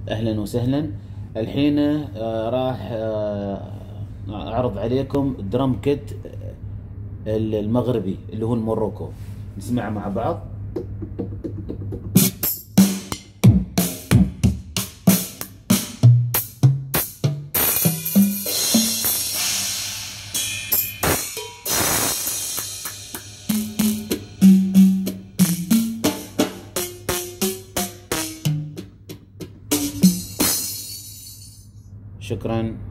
اهلا وسهلا. الحين راح اعرض عليكم درام كيت المغربي اللي هو الموروكو. نسمع مع بعض. شكرا.